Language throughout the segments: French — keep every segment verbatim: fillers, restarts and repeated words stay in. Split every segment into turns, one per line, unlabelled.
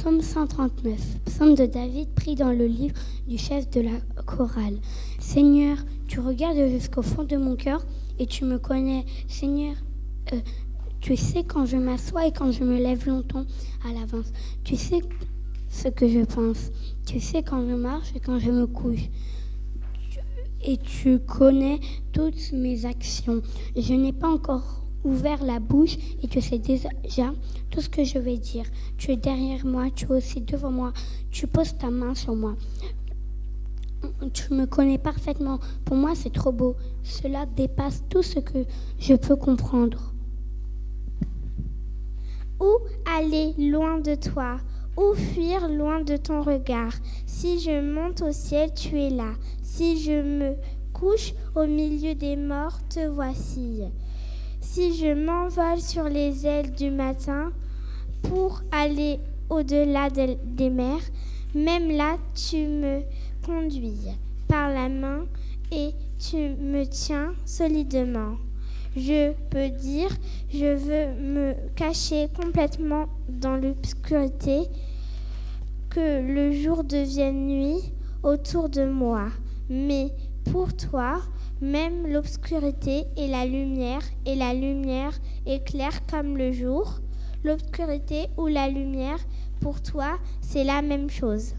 Psaume cent trente-neuf, psaume de David pris dans le livre du chef de la chorale. Seigneur, tu regardes jusqu'au fond de mon cœur et tu me connais. Seigneur, euh, tu sais quand je m'assois et quand je me lève longtemps à l'avance. Tu sais ce que je pense. Tu sais quand je marche et quand je me couche. Et tu connais toutes mes actions. Je n'ai pas encore ouvert la bouche et tu sais déjà tout ce que je vais dire. Tu es derrière moi, tu es aussi devant moi. Tu poses ta main sur moi. Tu me connais parfaitement. Pour moi, c'est trop beau. Cela dépasse tout ce que je peux comprendre.
Où aller loin de toi? Où fuir loin de ton regard? Si je monte au ciel, tu es là. Si je me couche au milieu des morts, te voici. Si je m'envole sur les ailes du matin pour aller au-delà de, des mers, même là, tu me conduis par la main et tu me tiens solidement. Je peux dire, je veux me cacher complètement dans l'obscurité, que le jour devienne nuit autour de moi. Mais pour toi, même l'obscurité est la lumière, et la lumière est claire comme le jour. L'obscurité ou la lumière, pour toi, c'est la même chose.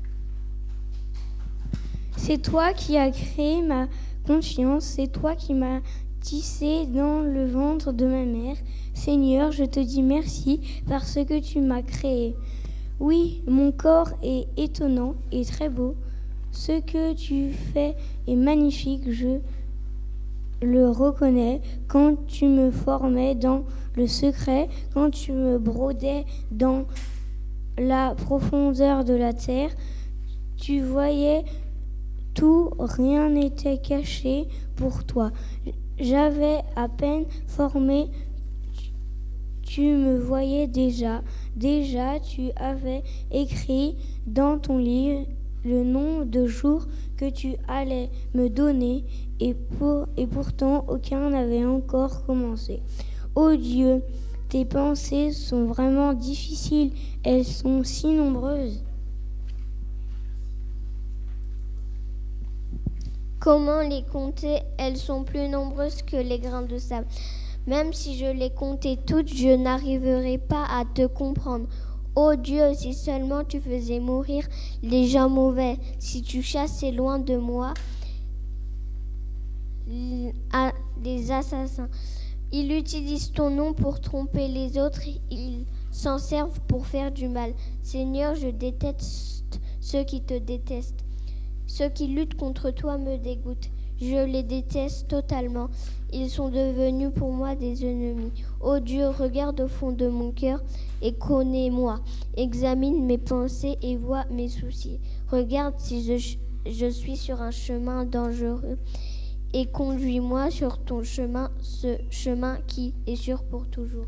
C'est toi qui as créé ma conscience, c'est toi qui m'as tissé dans le ventre de ma mère. Seigneur, je te dis merci parce que tu m'as créé. Oui, mon corps est étonnant et très beau. Ce que tu fais est magnifique, je le reconnais. Quand tu me formais dans le secret, quand tu me brodais dans la profondeur de la terre, tu voyais tout, rien n'était caché pour toi. J'avais à peine formé, tu me voyais déjà. Déjà, tu avais écrit dans ton livre le nom de jour que tu allais me donner, et, pour, et pourtant aucun n'avait encore commencé. Ô Dieu, tes pensées sont vraiment difficiles, elles sont si nombreuses.
Comment les compter? Elles sont plus nombreuses que les grains de sable. Même si je les comptais toutes, je n'arriverai pas à te comprendre. Ô Dieu, si seulement tu faisais mourir les gens mauvais, si tu chassais loin de moi les assassins. Ils utilisent ton nom pour tromper les autres, ils s'en servent pour faire du mal. Seigneur, je déteste ceux qui te détestent. Ceux qui luttent contre toi me dégoûtent. Je les déteste totalement. Ils sont devenus pour moi des ennemis. Ô Dieu, regarde au fond de mon cœur et connais-moi. Examine mes pensées et vois mes soucis. Regarde si je, je suis sur un chemin dangereux et conduis-moi sur ton chemin, ce chemin qui est sûr pour toujours.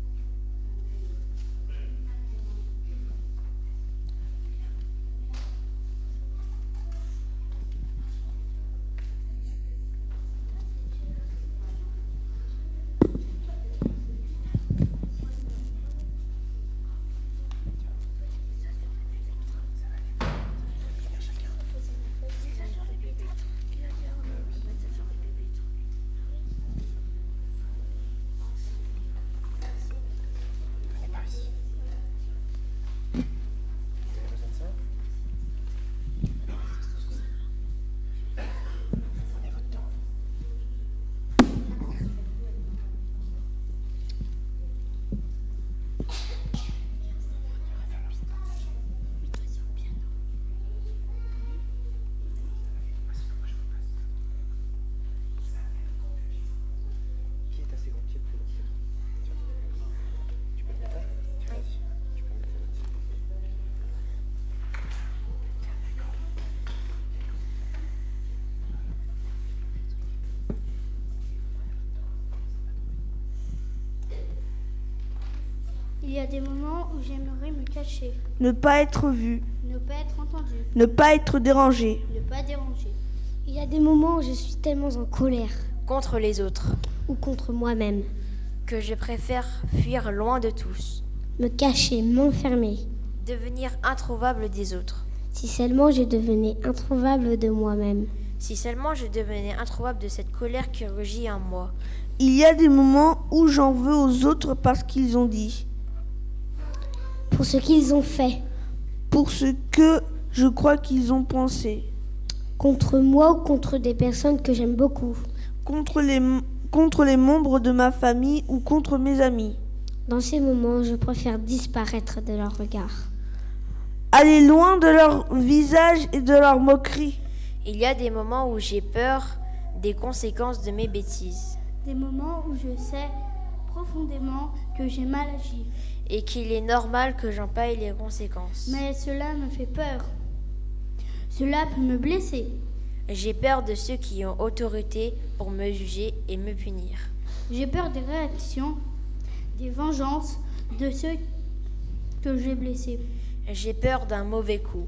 Il y a des moments où j'aimerais me cacher.
Ne pas être vu.
Ne pas être entendu.
Ne pas être dérangé.
Ne pas déranger. Il y a des moments où je suis tellement en colère.
Contre les autres.
Ou contre moi-même.
Que je préfère fuir loin de tous.
Me cacher, m'enfermer.
devenir introuvable des autres.
Si seulement je devenais introuvable de moi-même.
Si seulement je devenais introuvable de cette colère qui rugit en moi.
Il y a des moments où j'en veux aux autres parce qu'ils ont dit.
Pour ce qu'ils ont fait.
Pour ce que je crois qu'ils ont pensé.
Contre moi ou contre des personnes que j'aime beaucoup.
Contre les, contre les membres de ma famille ou contre mes amis.
Dans ces moments, je préfère disparaître de leur regard.
Aller loin de leur visage et de leur moquerie.
Il y a des moments où j'ai peur des conséquences de mes bêtises.
Des moments où je sais profondément que j'ai mal agi.
Et qu'il est normal que j'en paye les conséquences.
Mais cela me fait peur. Cela peut me blesser.
J'ai peur de ceux qui ont autorité pour me juger et me punir.
J'ai peur des réactions, des vengeances de ceux que j'ai blessés.
J'ai peur d'un mauvais coup.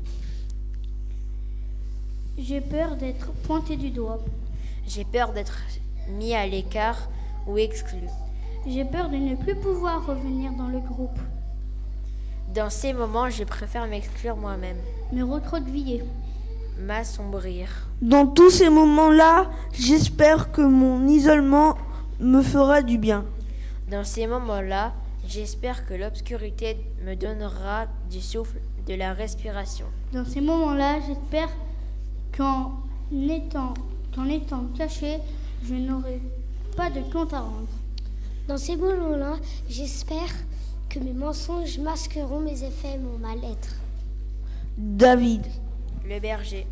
J'ai peur d'être pointé du doigt.
J'ai peur d'être mis à l'écart ou exclu.
J'ai peur de ne plus pouvoir revenir dans le groupe.
Dans ces moments, je préfère m'exclure moi-même.
Me recroqueviller.
M'assombrir.
Dans tous ces moments-là, j'espère que mon isolement me fera du bien.
Dans ces moments-là, j'espère que l'obscurité me donnera du souffle, de la respiration.
Dans ces moments-là, j'espère qu'en étant, qu'en étant caché, je n'aurai pas de compte à rendre.
Dans ces moments-là, j'espère que mes mensonges masqueront mes effets et mon mal-être.
David.
Le berger.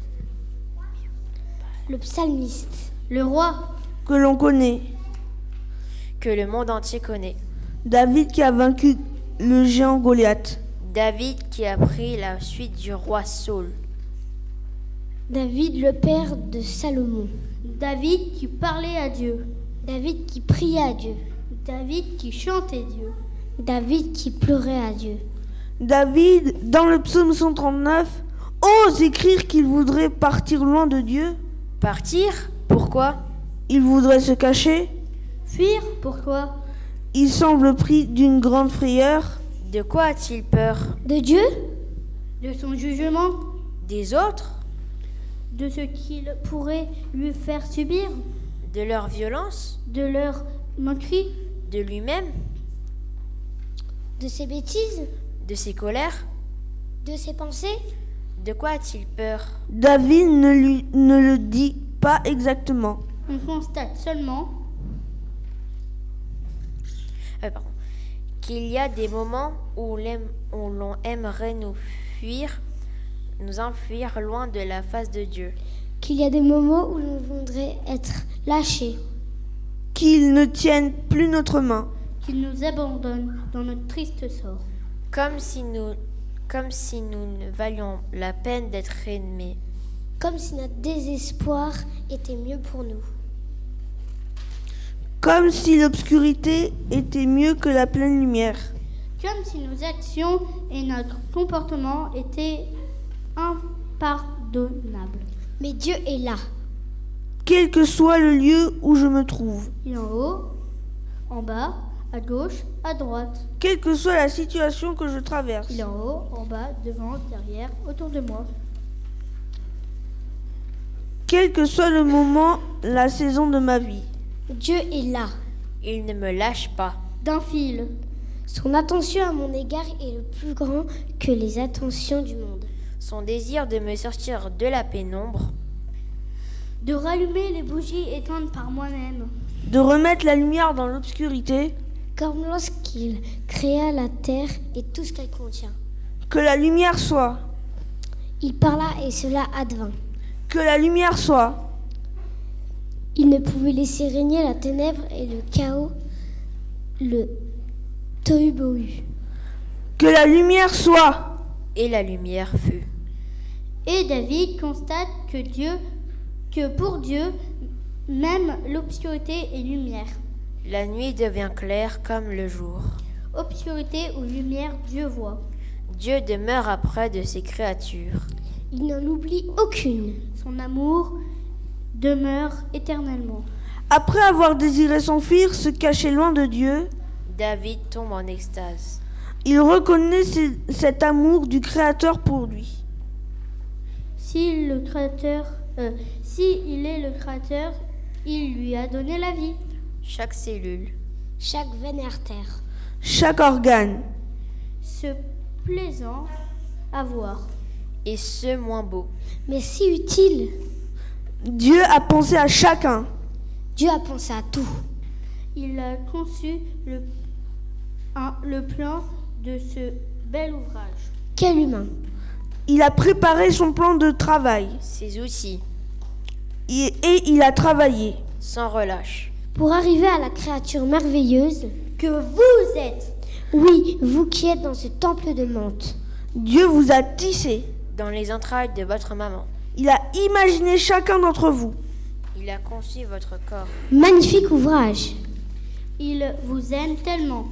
Le psalmiste.
Le roi.
Que l'on connaît.
Que le monde entier connaît.
David qui a vaincu le géant Goliath.
David qui a pris la suite du roi Saul.
David le père de Salomon.
David qui parlait à Dieu.
David qui priait à Dieu.
David qui chantait Dieu.
David qui pleurait à Dieu.
David, dans le psaume cent trente-neuf, ose écrire qu'il voudrait partir loin de Dieu.
Partir? Pourquoi?
Il voudrait se cacher.
Fuir? Pourquoi?
Il semble pris d'une grande frayeur.
De quoi a-t-il peur?
De Dieu?
De son jugement?
Des autres?
De ce qu'il pourrait lui faire subir?
De leur violence?
De leur moquerie?
De lui-même?
De ses bêtises?
De ses colères?
De ses pensées?
De quoi a-t-il peur?
David ne, lui, ne le dit pas exactement.
On constate seulement
euh, pardon, qu'il y a des moments où l'on aimerait nous fuir, nous enfuir loin de la face de Dieu.
Qu'il y a des moments où l'on voudrait être lâché.
Qu'il ne tienne plus notre main.
Qu'il nous abandonne dans notre triste sort.
Comme si nous, comme si nous ne valions la peine d'être aimés.
Comme si notre désespoir était mieux pour nous.
Comme si l'obscurité était mieux que la pleine lumière.
Comme si nos actions et notre comportement étaient impardonnables.
Mais Dieu est là.
Quel que soit le lieu où je me trouve.
Il est en haut, en bas, à gauche, à droite.
Quelle que soit la situation que je traverse.
Il est en haut, en bas, devant, derrière, autour de moi.
Quel que soit le moment, la saison de ma vie.
Dieu est là.
Il ne me lâche pas.
D'un fil.
Son attention à mon égard est le plus grand que les attentions du monde.
Son désir de me sortir de la pénombre.
De rallumer les bougies éteintes par moi-même.
De remettre la lumière dans l'obscurité.
Comme lorsqu'il créa la terre et tout ce qu'elle contient.
Que la lumière soit.
Il parla et cela advint.
Que la lumière soit.
Il ne pouvait laisser régner la ténèbre et le chaos, le tohu-bohu.
Que la lumière soit.
Et la lumière fut.
Et David constate que Dieu, que pour Dieu, même l'obscurité est lumière.
La nuit devient claire comme le jour.
Obscurité ou lumière, Dieu voit.
Dieu demeure auprès de ses créatures.
Il n'en oublie aucune.
Son amour demeure éternellement.
Après avoir désiré s'enfuir, se cacher loin de Dieu,
David tombe en extase.
Il reconnaît ces- cet amour du Créateur pour lui.
Si le Créateur, euh, si il est le Créateur, il lui a donné la vie.
Chaque cellule,
Chaque veine et artère.
Chaque organe.
Ce plaisant à voir.
et ce moins beau.
Mais si utile.
Dieu a pensé à chacun.
Dieu a pensé à tout.
Il a conçu le, un- le plan de ce bel ouvrage.
Quel humain.
Il a préparé son plan de travail.
Ses outils,
Et, et il a travaillé.
sans relâche.
Pour arriver à la créature merveilleuse.
Que vous êtes.
Oui, vous qui êtes dans ce temple de menthe.
Dieu vous a tissé.
Dans les entrailles de votre maman,
Il a imaginé chacun d'entre vous.
il a conçu votre corps.
Magnifique ouvrage.
Il vous aime tellement.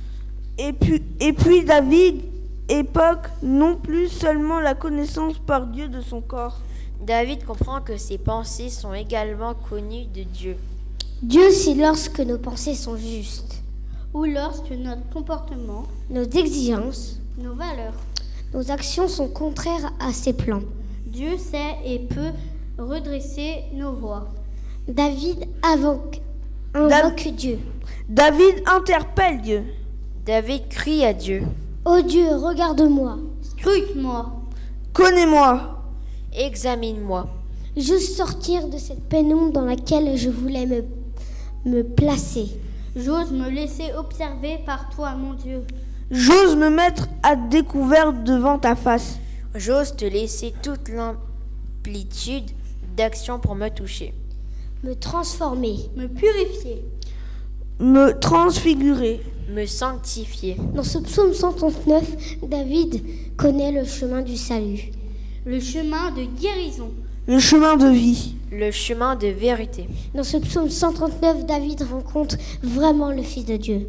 Et puis, et puis David époque non plus seulement la connaissance par Dieu de son corps.
David comprend que ses pensées sont également connues de Dieu.
Dieu, c'est lorsque nos pensées sont justes,
Ou lorsque notre comportement,
nos exigences,
nos valeurs.
nos actions sont contraires à ses plans.
Dieu sait et peut redresser nos voies.
David invoque, invoque Dieu.
David interpelle Dieu.
David crie à Dieu.
Ô Dieu, regarde-moi.
Scrute-moi.
Connais-moi.
Examine-moi.
J'ose sortir de cette pénombre dans laquelle je voulais me, me placer.
J'ose me laisser observer par toi, mon Dieu.
J'ose me mettre à découvert devant ta face.
J'ose te laisser toute l'amplitude d'action pour me toucher.
Me transformer.
Me purifier.
Me transfigurer.
Me sanctifier.
Dans ce psaume cent trente-neuf, David connaît le chemin du salut.
Le chemin de guérison.
Le chemin de vie.
Le chemin de vérité.
Dans ce psaume cent trente-neuf, David rencontre vraiment le Fils de Dieu.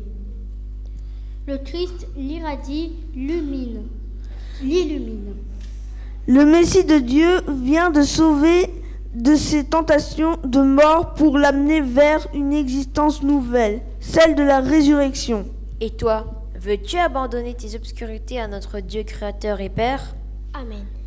Le Christ l'irradie, l'illumine. L'illumine.
Le Messie de Dieu vient de sauver de ses tentations de mort pour l'amener vers une existence nouvelle, celle de la résurrection.
Et toi, veux-tu abandonner tes obscurités à notre Dieu créateur et Père ?
Amen.